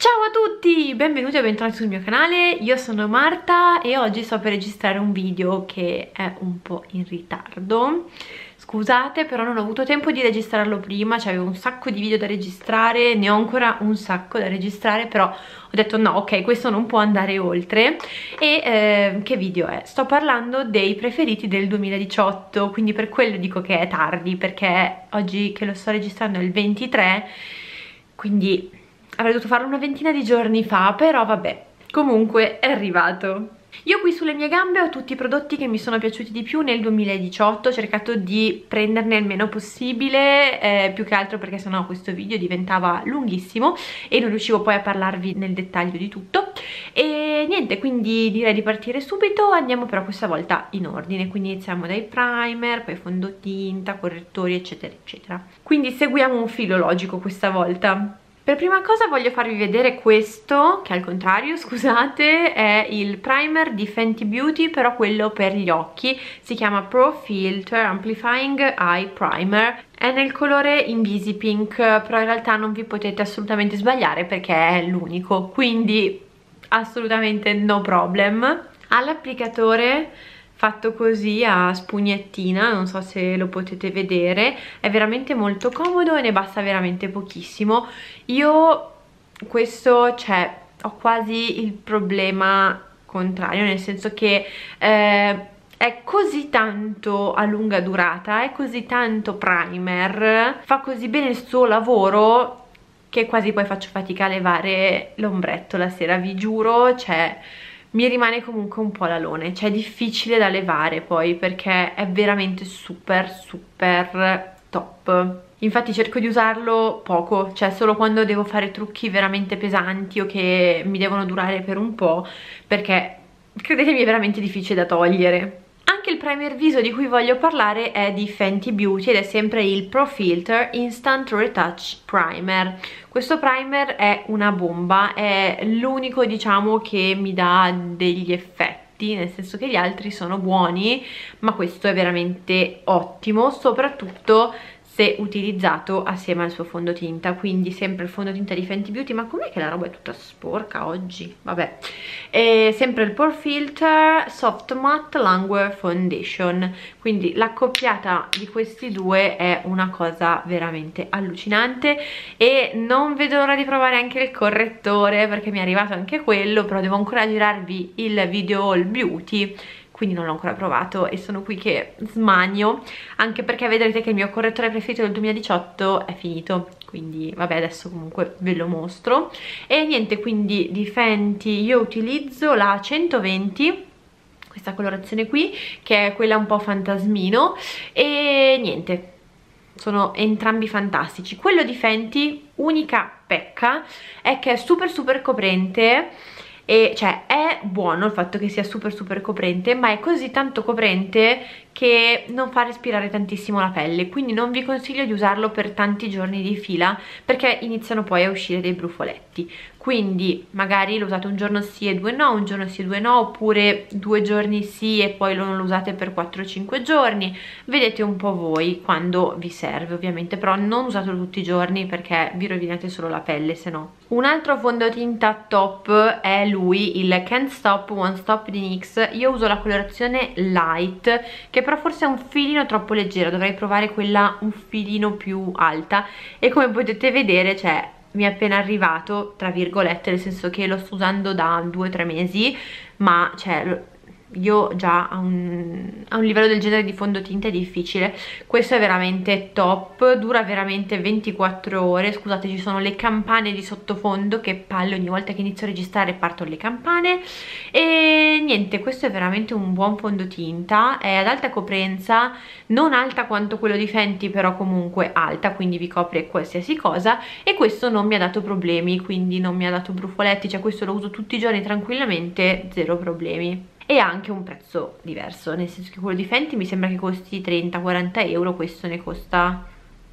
Ciao a tutti, benvenuti e bentornati sul mio canale, io sono Marta e oggi sto per registrare un video che è un po' in ritardo. Scusate, però non ho avuto tempo di registrarlo prima, c'avevo un sacco di video da registrare, ne ho ancora un sacco da registrare, però ho detto no, ok, questo non può andare oltre. E che video è? Sto parlando dei preferiti del 2018, quindi per quello dico che è tardi, perché oggi che lo sto registrando è il 23, quindi avrei dovuto farlo una ventina di giorni fa, però vabbè, comunque è arrivato. Io qui sulle mie gambe ho tutti i prodotti che mi sono piaciuti di più nel 2018, ho cercato di prenderne il meno possibile, più che altro perché sennò questo video diventava lunghissimo e non riuscivo poi a parlarvi nel dettaglio di tutto. E niente, quindi direi di partire subito, andiamo però questa volta in ordine, quindi iniziamo dai primer, poi fondotinta, correttori eccetera eccetera. Quindi seguiamo un filo logico questa volta. Per prima cosa voglio farvi vedere questo, che al contrario, scusate, è il primer di Fenty Beauty, però quello per gli occhi. Si chiama Pro Filter Amplifying Eye Primer. È nel colore Invisi Pink, però in realtà non vi potete assolutamente sbagliare perché è l'unico, quindi assolutamente no problem. All'applicatore fatto così a spugnettina, non so se lo potete vedere, è veramente molto comodo e ne basta veramente pochissimo. Io questo, cioè, ho quasi il problema contrario, nel senso che è così tanto a lunga durata, è così tanto primer, fa così bene il suo lavoro che quasi poi faccio fatica a levare l'ombretto la sera, vi giuro, cioè mi rimane comunque un po' l'alone, cioè è difficile da levare poi perché è veramente super top. Infatti cerco di usarlo poco, cioè solo quando devo fare trucchi veramente pesanti o che mi devono durare per un po', perché credetemi è veramente difficile da togliere. Anche il primer viso di cui voglio parlare è di Fenty Beauty ed è sempre il Pro Filter Instant Retouch Primer. Questo primer è una bomba, è l'unico diciamo che mi dà degli effetti, nel senso che gli altri sono buoni, ma questo è veramente ottimo, soprattutto se utilizzato assieme al suo fondotinta. Quindi sempre il fondotinta di Fenty Beauty, ma com'è che la roba è tutta sporca oggi? Vabbè, è sempre il Pore Filter Soft Matte Longwear Foundation, quindi l'accoppiata di questi due è una cosa veramente allucinante e non vedo l'ora di provare anche il correttore perché mi è arrivato anche quello, però devo ancora girarvi il video haul beauty, quindi non l'ho ancora provato e sono qui che smanio, anche perché vedrete che il mio correttore preferito del 2018 è finito, quindi vabbè adesso comunque ve lo mostro. E niente, quindi di Fenty io utilizzo la 120, questa colorazione qui, che è quella un po' fantasmino, e niente, sono entrambi fantastici. Quello di Fenty, unica pecca, è che è super coprente, e cioè è buono il fatto che sia super coprente, ma è così tanto coprente che non fa respirare tantissimo la pelle, quindi non vi consiglio di usarlo per tanti giorni di fila perché iniziano poi a uscire dei brufoletti. Quindi magari lo usate un giorno sì e due no, un giorno sì e due no, oppure 2 giorni sì e poi non lo usate per 4-5 giorni, vedete un po' voi quando vi serve ovviamente, però non usatelo tutti i giorni perché vi rovinate solo la pelle se no. Un altro fondotinta top è lui, il Can't Stop One Stop di NYX. Io uso la colorazione light, che però forse è un filino troppo leggera, dovrei provare quella un filino più alta, e come potete vedere, cioè, mi è appena arrivato, tra virgolette, nel senso che lo sto usando da 2-3 mesi, ma cioè io già a un livello del genere di fondotinta è difficile. Questo è veramente top, dura veramente 24 ore. Scusate, ci sono le campane di sottofondo, che palle, ogni volta che inizio a registrare partono le campane. E niente, questo è veramente un buon fondotinta, è ad alta coprenza, non alta quanto quello di Fenty, però comunque alta, quindi vi copre qualsiasi cosa, e questo non mi ha dato problemi, quindi non mi ha dato brufoletti, cioè questo lo uso tutti i giorni tranquillamente, zero problemi. E ha anche un prezzo diverso, nel senso che quello di Fenty mi sembra che costi 30-40 euro, questo ne costa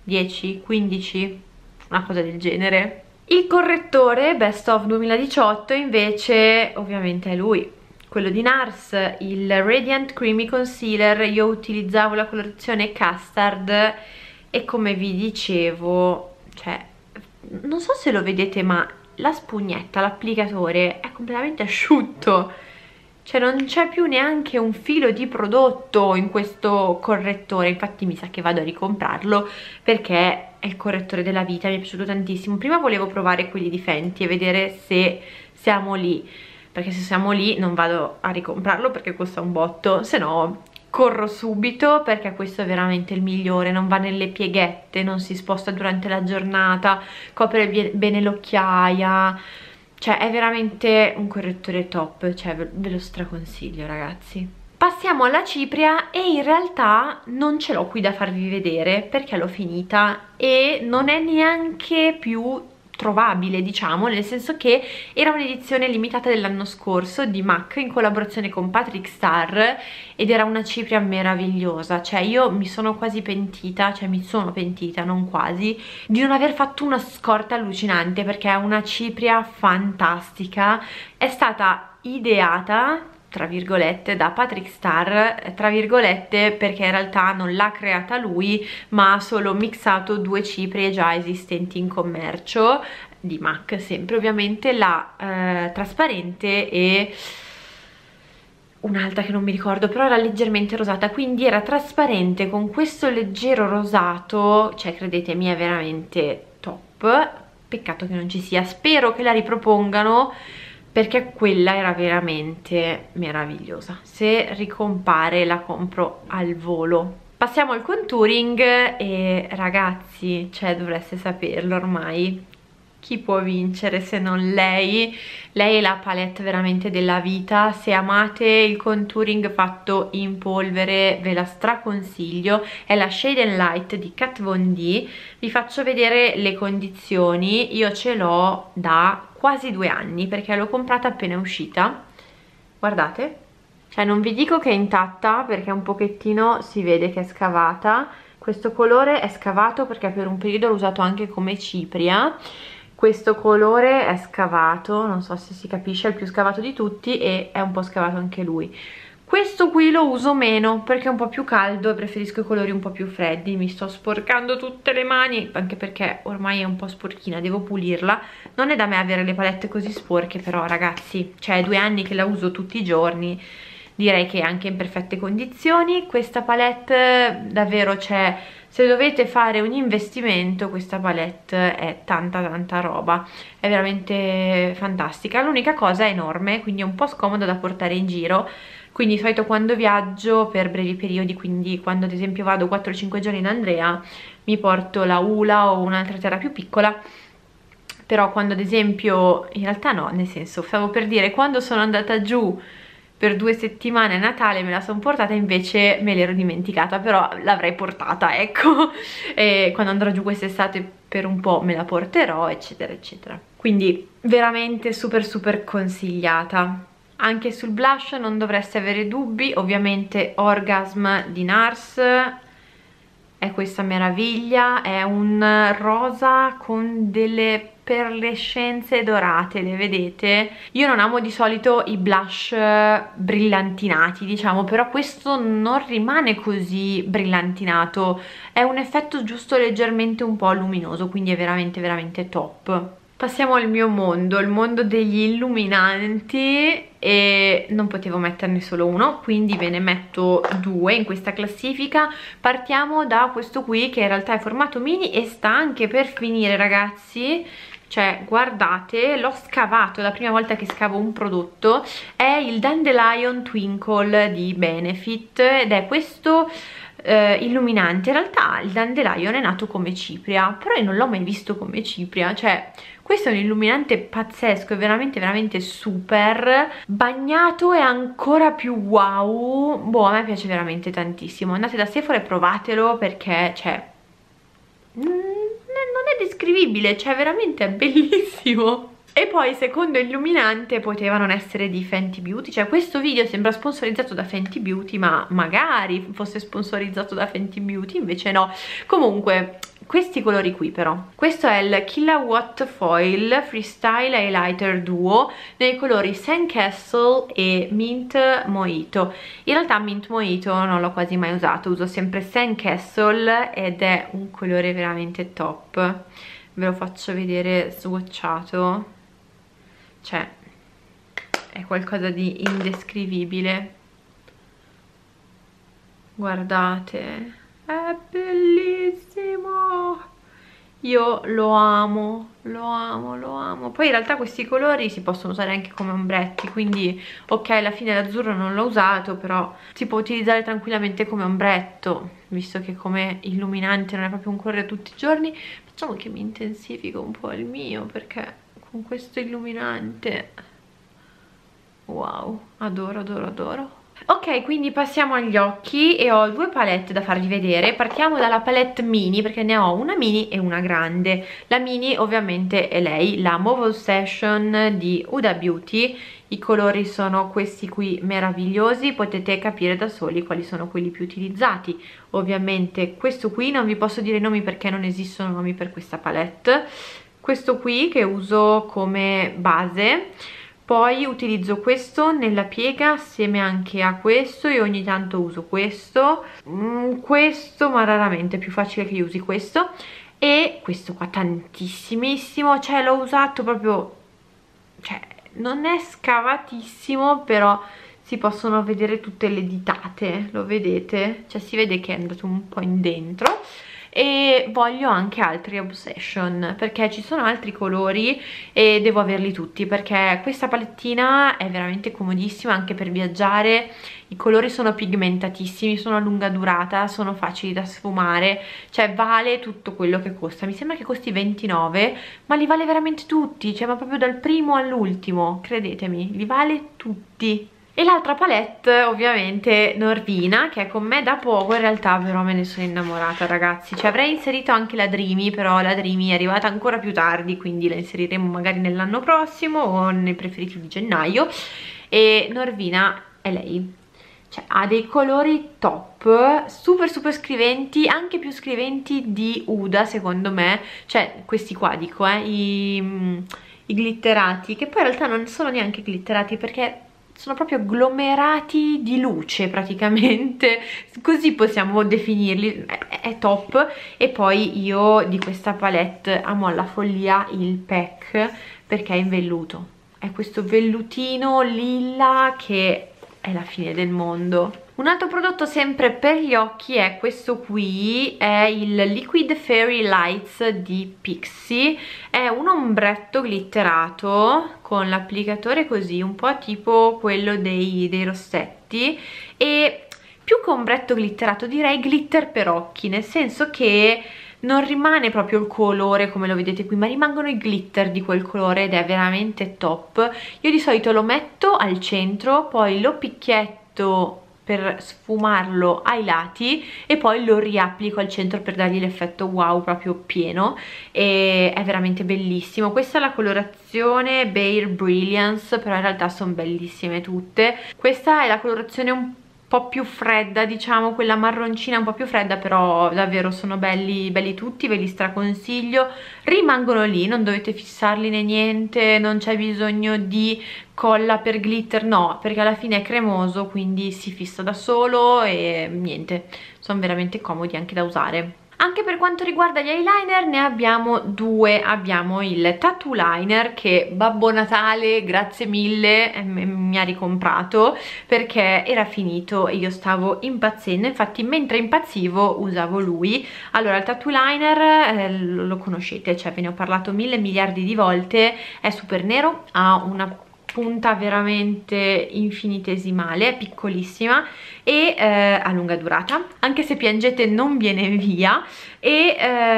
10-15, una cosa del genere. Il correttore Best of 2018 invece ovviamente è lui, quello di NARS, il Radiant Creamy Concealer. Io utilizzavo la colorazione Custard e come vi dicevo, cioè non so se lo vedete, ma la spugnetta, l'applicatore è completamente asciutto, cioè non c'è più neanche un filo di prodotto in questo correttore. Infatti mi sa che vado a ricomprarlo perché è il correttore della vita, mi è piaciuto tantissimo. Prima volevo provare quelli di Fenty e vedere se siamo lì, perché se siamo lì non vado a ricomprarlo perché costa un botto, se no corro subito, perché questo è veramente il migliore. Non va nelle pieghette, non si sposta durante la giornata, copre bene l'occhiaia, cioè è veramente un correttore top, cioè ve lo straconsiglio ragazzi. Passiamo alla cipria e in realtà non ce l'ho qui da farvi vedere perché l'ho finita e non è neanche più trovabile, diciamo, nel senso che era un'edizione limitata dell'anno scorso di MAC in collaborazione con Patrick Star ed era una cipria meravigliosa. Cioè io mi sono quasi pentita, cioè mi sono pentita, non quasi, di non aver fatto una scorta allucinante, perché è una cipria fantastica, è stata ideata tra virgolette da Patrick Star, tra virgolette perché in realtà non l'ha creata lui ma ha solo mixato due ciprie già esistenti in commercio di MAC, sempre ovviamente, la trasparente e un'altra che non mi ricordo, però era leggermente rosata, quindi era trasparente con questo leggero rosato, cioè credetemi è veramente top. Peccato che non ci sia, spero che la ripropongano perché quella era veramente meravigliosa. Se ricompare la compro al volo. Passiamo al contouring e ragazzi, cioè dovreste saperlo ormai, chi può vincere se non lei? Lei è la palette veramente della vita. Se amate il contouring fatto in polvere ve la straconsiglio, è la Shade and Light di Kat Von D. Vi faccio vedere le condizioni, io ce l'ho da quasi 2 anni perché l'ho comprata appena uscita, guardate, cioè non vi dico che è intatta perché un pochettino si vede che è scavata. Questo colore è scavato perché per un periodo l'ho usato anche come cipria. Questo colore è scavato, non so se si capisce, è il più scavato di tutti e è un po' scavato anche lui. Questo qui lo uso meno perché è un po' più caldo e preferisco i colori un po' più freddi. Mi sto sporcando tutte le mani, anche perché ormai è un po' sporchina, devo pulirla. Non è da me avere le palette così sporche, però ragazzi, cioè 2 anni che la uso tutti i giorni, direi che è anche in perfette condizioni. Questa palette davvero, cioè, se dovete fare un investimento, questa palette è tanta tanta roba, è veramente fantastica. L'unica cosa è enorme, quindi è un po' scomoda da portare in giro, quindi di solito quando viaggio per brevi periodi, quindi quando ad esempio vado 4-5 giorni da Andrea, mi porto la Ula o un'altra terra più piccola. Però quando ad esempio, in realtà no, nel senso, stavo per dire, quando sono andata giù per 2 settimane a Natale me la sono portata, invece me l'ero dimenticata, però l'avrei portata, ecco. E quando andrò giù quest'estate per un po' me la porterò, eccetera eccetera. Quindi veramente super super consigliata. Anche sul blush non dovreste avere dubbi, ovviamente Orgasm di NARS è questa meraviglia, è un rosa con delle perlescenze dorate, le vedete? Io non amo di solito i blush brillantinati, diciamo, però questo non rimane così brillantinato, è un effetto giusto leggermente un po' luminoso, quindi è veramente veramente top. Passiamo al mio mondo, il mondo degli illuminanti, e non potevo metterne solo uno, quindi ve ne metto 2 in questa classifica. Partiamo da questo qui che in realtà è formato mini e sta anche per finire ragazzi. Cioè guardate, l'ho scavato, la prima volta che scavo un prodotto, è il Dandelion Twinkle di Benefit ed è questo illuminante. In realtà il Dandelion è nato come cipria, però io non l'ho mai visto come cipria, cioè questo è un illuminante pazzesco, è veramente veramente super, bagnato è ancora più wow. Boh, a me piace veramente tantissimo, andate da Sephora e provatelo perché cioè non è descrivibile, cioè veramente è bellissimo. E poi secondo illuminante poteva non essere di Fenty Beauty, cioè questo video sembra sponsorizzato da Fenty Beauty, ma magari fosse sponsorizzato da Fenty Beauty, invece no. Comunque questi colori qui però, questo è il Killawatt Foil Freestyle Highlighter Duo nei colori Sandcastle e Mint Mojito. In realtà Mint Mojito non l'ho quasi mai usato, uso sempre Sandcastle ed è un colore veramente top. Ve lo faccio vedere swatchato. cioè è qualcosa di indescrivibile. Guardate, è bellissimo, io lo amo, lo amo, lo amo. Poi in realtà questi colori si possono usare anche come ombretti, quindi ok, alla fine l'azzurro non l'ho usato, però si può utilizzare tranquillamente come ombretto, visto che come illuminante non è proprio un colore tutti i giorni. Facciamo che mi intensifico un po' il mio, perché con questo illuminante, wow, adoro, adoro, adoro. Ok, quindi passiamo agli occhi e ho due palette da farvi vedere. Partiamo dalla palette mini, perché ne ho una mini e una grande. La mini ovviamente è lei, la Mauve Session di Huda Beauty. I colori sono questi qui meravigliosi, potete capire da soli quali sono quelli più utilizzati. Ovviamente questo qui non vi posso dire i nomi perché non esistono nomi per questa palette. Questo qui che uso come base. Poi utilizzo questo nella piega assieme anche a questo e ogni tanto uso questo, ma raramente, è più facile che io usi questo. E questo qua tantissimissimo, cioè l'ho usato proprio, cioè non è scavatissimo, però si possono vedere tutte le ditate, lo vedete? Cioè si vede che è andato un po' in dentro. E voglio anche altri Obsession, perché ci sono altri colori e devo averli tutti, perché questa palettina è veramente comodissima anche per viaggiare. I colori sono pigmentatissimi, sono a lunga durata, sono facili da sfumare, cioè vale tutto quello che costa. Mi sembra che costi 29, ma li vale veramente tutti, cioè ma proprio dal primo all'ultimo, credetemi, li vale tutti. E l'altra palette ovviamente Norvina, che è con me da poco, in realtà però me ne sono innamorata, ragazzi. Cioè avrei inserito anche la Dreamy, però la Dreamy è arrivata ancora più tardi, quindi la inseriremo magari nell'anno prossimo o nei preferiti di gennaio. E Norvina è lei, cioè ha dei colori top, super super scriventi, anche più scriventi di Huda secondo me. Cioè questi qua dico, i glitterati, che poi in realtà non sono neanche glitterati, perché sono proprio agglomerati di luce praticamente, così possiamo definirli, è top. E poi io di questa palette amo alla follia il pack, perché è in velluto, è questo vellutino lilla che è la fine del mondo. Un altro prodotto sempre per gli occhi è questo qui, è il Liquid Fairy Lights di Pixi. È un ombretto glitterato con l'applicatore così, un po' tipo quello dei rossetti, e più che ombretto glitterato direi glitter per occhi, nel senso che non rimane proprio il colore come lo vedete qui, ma rimangono i glitter di quel colore ed è veramente top. Io di solito lo metto al centro, poi lo picchietto per sfumarlo ai lati e poi lo riapplico al centro per dargli l'effetto wow proprio pieno, e è veramente bellissimo. Questa è la colorazione Bare Brilliance, però in realtà sono bellissime tutte. Questa è la colorazione un po' più fredda, diciamo, quella marroncina un po' più fredda, però davvero sono belli, belli tutti, ve li straconsiglio. Rimangono lì, non dovete fissarli né niente, non c'è bisogno di colla per glitter, no, perché alla fine è cremoso, quindi si fissa da solo e niente, sono veramente comodi anche da usare. Anche per quanto riguarda gli eyeliner ne abbiamo due. Abbiamo il Tattoo Liner che Babbo Natale, grazie mille, mi ha ricomprato perché era finito e io stavo impazzendo. Infatti mentre impazzivo usavo lui. Allora il Tattoo Liner lo conoscete, cioè ve ne ho parlato mille miliardi di volte. È super nero, ha una punta veramente infinitesimale, è piccolissima e a lunga durata, anche se piangete non viene via. E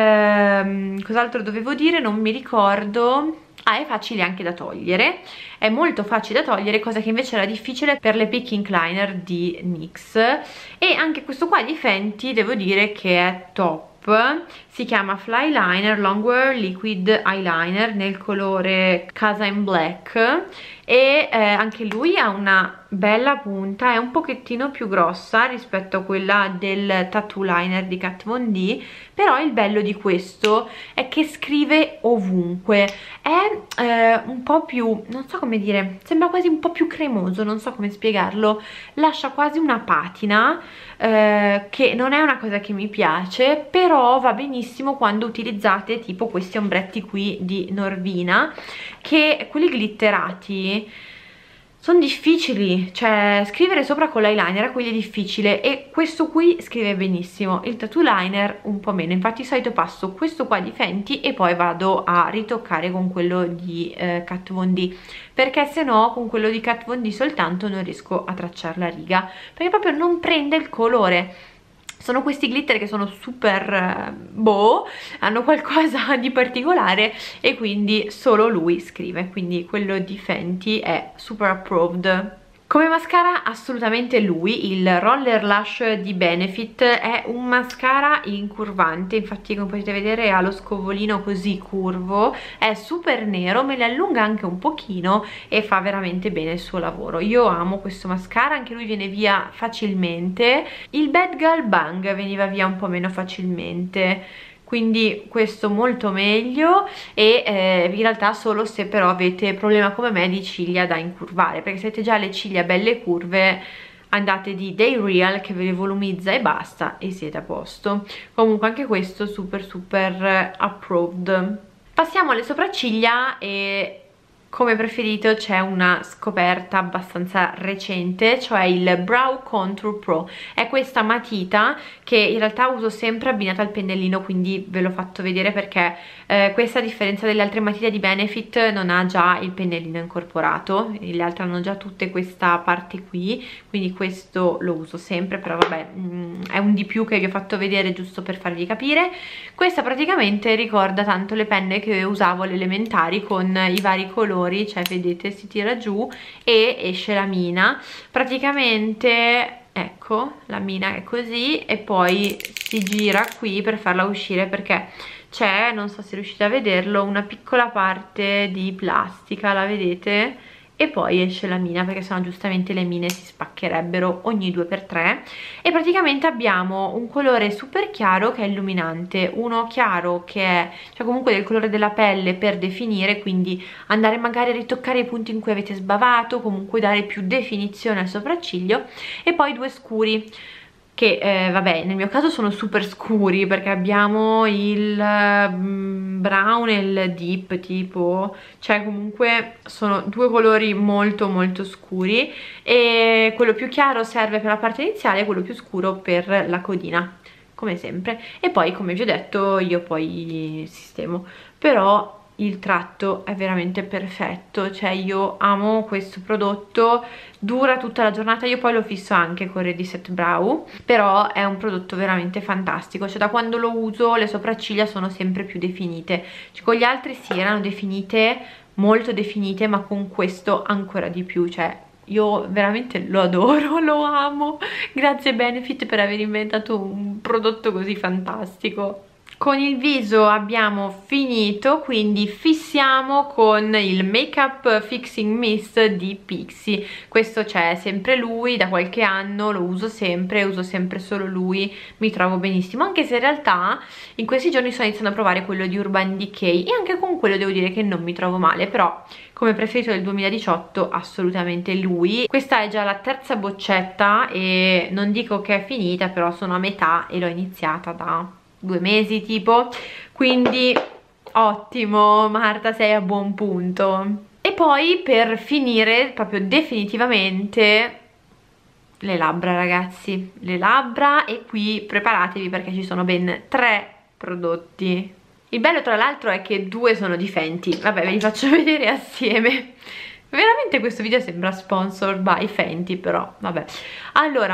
cos'altro dovevo dire, non mi ricordo. Ah, è facile anche da togliere, è molto facile da togliere, cosa che invece era difficile per le Picking Liner di NYX. E anche questo qua di Fenty devo dire che è top. Si chiama Fly Liner Longwear Liquid Eyeliner nel colore Casa in Black e anche lui ha una bella punta, è un pochettino più grossa rispetto a quella del tattoo liner di Kat Von D, però il bello di questo è che scrive ovunque, è un po' più, non so come dire, sembra quasi un po' più cremoso, non so come spiegarlo, lascia quasi una patina, che non è una cosa che mi piace, però va benissimo quando utilizzate tipo questi ombretti qui di Norvina, che quelli glitterati sono difficili, cioè scrivere sopra con l'eyeliner a quelli è difficile, e questo qui scrive benissimo, il tattoo liner un po' meno. Infatti di solito passo questo qua di Fenty e poi vado a ritoccare con quello di Kat Von D, perché se no con quello di Kat Von D soltanto non riesco a tracciare la riga, perché proprio non prende il colore. Sono questi glitter che sono super boh, hanno qualcosa di particolare e quindi solo lui scrive, quindi quello di Fenty è super approved. Come mascara assolutamente lui, il Roller Lash di Benefit è un mascara incurvante, infatti come potete vedere ha lo scovolino così curvo, è super nero, me le allunga anche un pochino e fa veramente bene il suo lavoro. Io amo questo mascara, anche lui viene via facilmente, il Bad Girl Bang veniva via un po' meno facilmente, quindi questo molto meglio, e in realtà solo se però avete problema come me di ciglia da incurvare, perché se avete già le ciglia belle curve andate di Day Real che ve le volumizza e basta e siete a posto. Comunque anche questo super super approved. Passiamo alle sopracciglia e come preferito c'è una scoperta abbastanza recente, cioè il Brow Contour Pro. È questa matita che in realtà uso sempre abbinata al pennellino, quindi ve l'ho fatto vedere perché questa, a differenza delle altre matite di Benefit, non ha già il pennellino incorporato, le altre hanno già tutte questa parte qui, quindi questo lo uso sempre, però vabbè, è un di più che vi ho fatto vedere giusto per farvi capire. Questa praticamente ricorda tanto le penne che usavo alle elementari con i vari colori, cioè vedete si tira giù e esce la mina, praticamente ecco la mina è così e poi si gira qui per farla uscire, perché c'è, non so se riuscite a vederlo, una piccola parte di plastica, la vedete? E poi esce la mina, perché sennò giustamente le mine si spaccherebbero ogni 2x3. E praticamente abbiamo un colore super chiaro che è illuminante, uno chiaro che è, cioè comunque del colore della pelle per definire, quindi andare magari a ritoccare i punti in cui avete sbavato, comunque dare più definizione al sopracciglio, e poi due scuri che vabbè, nel mio caso sono super scuri perché abbiamo il brown e il deep tipo, cioè comunque sono due colori molto molto scuri, e quello più chiaro serve per la parte iniziale e quello più scuro per la codina, come sempre. E poi, come vi ho detto, io poi sistemo, però il tratto è veramente perfetto, cioè io amo questo prodotto, dura tutta la giornata, io poi lo fisso anche con Ready Set Brow, però è un prodotto veramente fantastico, cioè da quando lo uso le sopracciglia sono sempre più definite, cioè, con gli altri sì erano definite, molto definite, ma con questo ancora di più, cioè io veramente lo adoro, lo amo, grazie Benefit per aver inventato un prodotto così fantastico. Con il viso abbiamo finito, quindi fissiamo con il Makeup Fixing Mist di Pixi. Questo c'è sempre lui, da qualche anno lo uso sempre solo lui, mi trovo benissimo, anche se in realtà in questi giorni sto iniziando a provare quello di Urban Decay e anche con quello devo dire che non mi trovo male, però come preferito del 2018 assolutamente lui. Questa è già la terza boccetta e non dico che è finita, però sono a metà e l'ho iniziata da 2 mesi tipo, quindi ottimo Marta, sei a buon punto. E poi per finire proprio definitivamente le labbra, ragazzi, le labbra, e qui preparatevi perché ci sono ben 3 prodotti. Il bello tra l'altro è che 2 sono di Fenty, vabbè ve li faccio vedere assieme. Veramente questo video sembra sponsored by Fenty, però vabbè. Allora,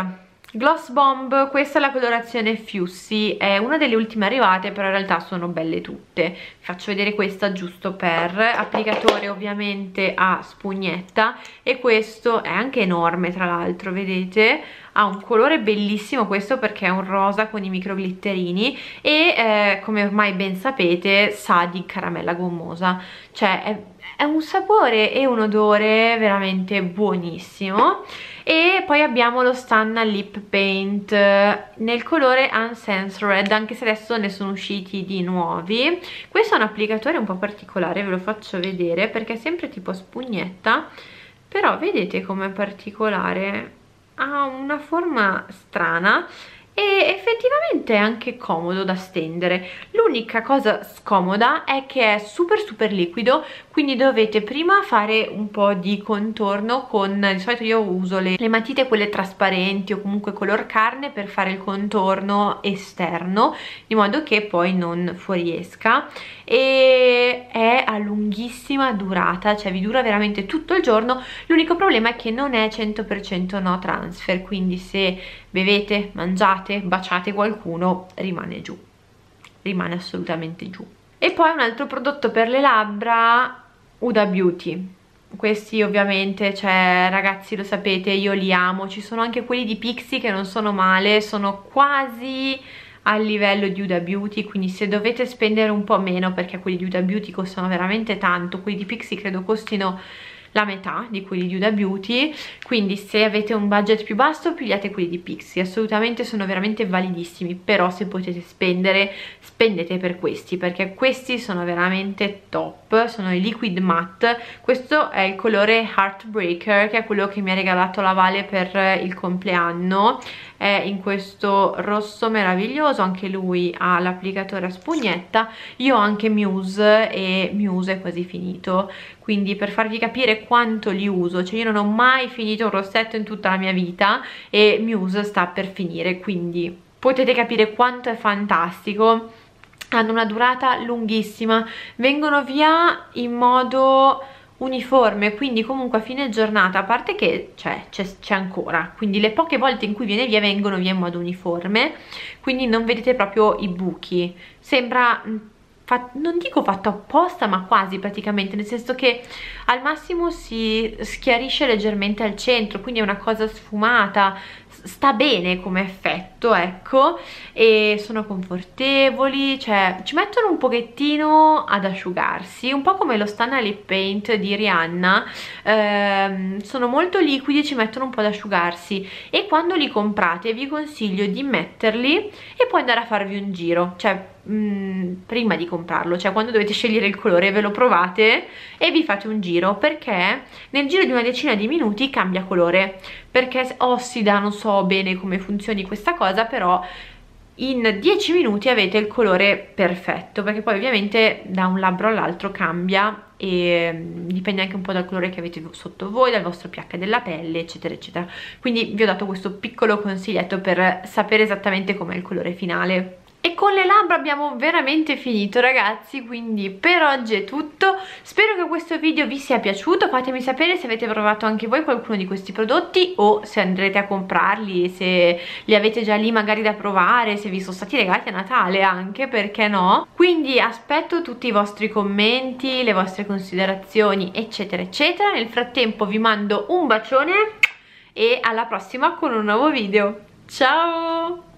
Gloss Bomb, questa è la colorazione Fussy, è una delle ultime arrivate, però in realtà sono belle tutte. Faccio vedere questa giusto per applicatore, ovviamente a spugnetta, e questo è anche enorme, tra l'altro, vedete? Ha un colore bellissimo questo perché è un rosa con i micro glitterini e come ormai ben sapete sa di caramella gommosa, cioè è un sapore e un odore veramente buonissimo. E poi abbiamo lo Stanna Lip Paint nel colore Uncensored, anche se adesso ne sono usciti di nuovi. Questo è un applicatore un po' particolare, ve lo faccio vedere perché è sempre tipo spugnetta, però vedete com'è particolare, ha una forma strana e effettivamente è anche comodo da stendere. L'unica cosa scomoda è che è super liquido, quindi dovete prima fare un po' di contorno con, di solito io uso le matite quelle trasparenti o comunque color carne per fare il contorno esterno, di modo che poi non fuoriesca, e è a lunghissima durata, cioè vi dura veramente tutto il giorno. L'unico problema è che non è 100% no transfer, quindi se bevete, mangiate, baciate qualcuno, rimane giù, rimane assolutamente giù. E poi un altro prodotto per le labbra, Huda Beauty. Questi ovviamente, cioè ragazzi, lo sapete, io li amo. Ci sono anche quelli di Pixi che non sono male, sono quasi al livello di Huda Beauty, quindi se dovete spendere un po' meno, perché quelli di Huda Beauty costano veramente tanto, quelli di Pixi credo costino la metà di quelli di Huda Beauty, quindi se avete un budget più basso pigliate quelli di Pixi, assolutamente sono veramente validissimi. Però se potete spendere, spendete per questi, perché questi sono veramente top. Sono i Liquid Matte, questo è il colore Heartbreaker, che è quello che mi ha regalato la Vale per il compleanno, è in questo rosso meraviglioso, anche lui ha l'applicatore a spugnetta. Io ho anche Muse e Muse è quasi finito, quindi per farvi capire quanto li uso, cioè io non ho mai finito un rossetto in tutta la mia vita e Muse sta per finire, quindi potete capire quanto è fantastico. Hanno una durata lunghissima, vengono via in modo uniforme, quindi comunque a fine giornata, a parte che c'è ancora, quindi le poche volte in cui viene via vengono via in modo uniforme, quindi non vedete proprio i buchi. Sembra non dico fatto apposta, ma quasi praticamente, nel senso che al massimo si schiarisce leggermente al centro, quindi è una cosa sfumata, sta bene come effetto, ecco, e sono confortevoli, cioè ci mettono un pochettino ad asciugarsi, un po' come lo Stanna Lip Paint di Rihanna. Sono molto liquidi, ci mettono un po' ad asciugarsi, e quando li comprate vi consiglio di metterli e poi andare a farvi un giro, cioè prima di comprarlo, cioè quando dovete scegliere il colore ve lo provate e vi fate un giro, perché nel giro di una decina di minuti cambia colore, perché ossida, non so bene come funzioni questa cosa, però in 10 minuti avete il colore perfetto, perché poi ovviamente da un labbro all'altro cambia e dipende anche un po' dal colore che avete sotto voi, dal vostro pH della pelle, eccetera eccetera. Quindi vi ho dato questo piccolo consiglietto per sapere esattamente com'è il colore finale. E con le labbra abbiamo veramente finito, ragazzi, quindi per oggi è tutto. Spero che questo video vi sia piaciuto, fatemi sapere se avete provato anche voi qualcuno di questi prodotti o se andrete a comprarli, se li avete già lì magari da provare, se vi sono stati regalati a Natale anche, perché no? Quindi aspetto tutti i vostri commenti, le vostre considerazioni, eccetera eccetera. Nel frattempo vi mando un bacione e alla prossima con un nuovo video. Ciao!